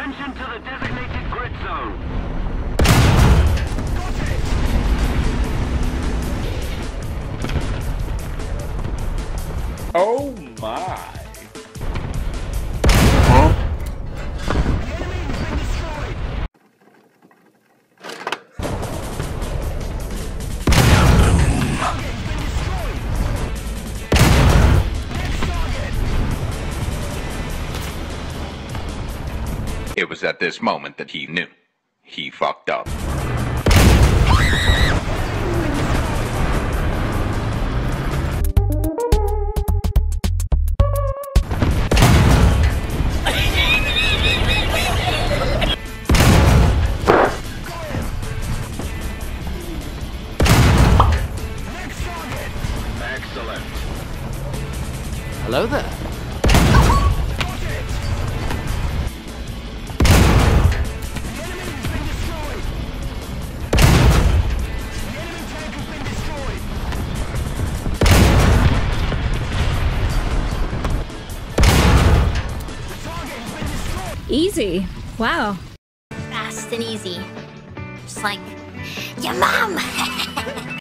Attention to the designated grid zone. Oh my. It was at this moment that he knew. He fucked up. Excellent. Hello there. Easy. Wow. Fast and easy. Just like your mom.